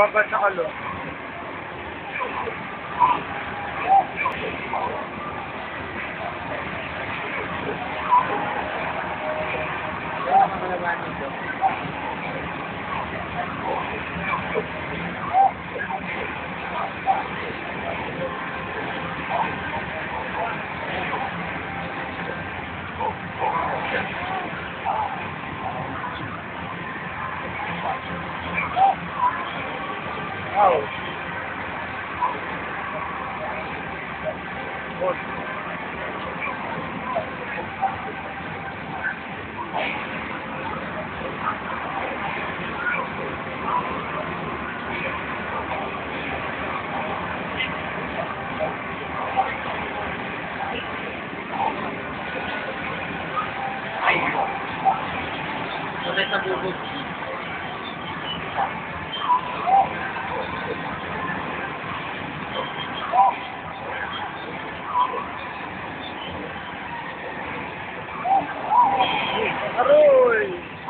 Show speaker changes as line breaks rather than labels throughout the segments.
Babad sa kalo. Wow. Boss.
Bakit nabubog?
Aroy!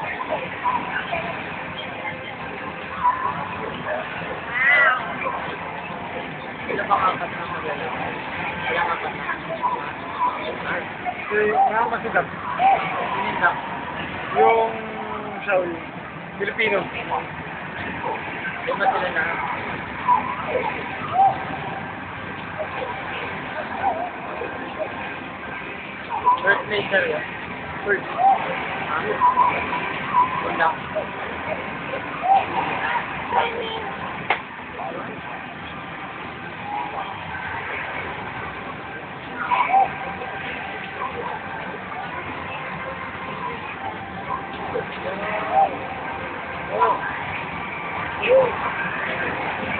Ilan bang apat na magalaw? Ilang apat na?
Mga masigap.
Sinindak.
Yung Shaolin. Filipino.
Lima sila na. First laser yun.
First.
Wala.
Oh.